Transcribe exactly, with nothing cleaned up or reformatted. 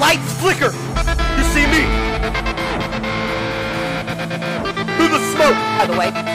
lights flicker. You see me. Through the smoke, by the way.